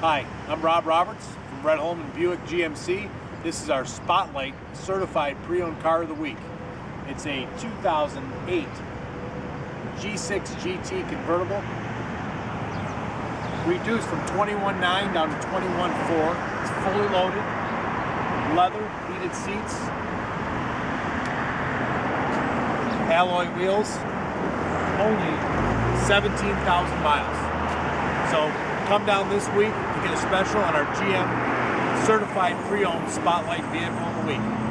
Hi, I'm Rob Roberts from Holman Buick GMC. This is our Spotlight Certified Pre-Owned Car of the Week. It's a 2008 G6 GT convertible, reduced from 21.9 down to 21.4. It's fully loaded, leather, heated seats, alloy wheels, only 17,000 miles. So come down this week to get a special on our GM Certified Pre-Owned Spotlight Vehicle of the Week.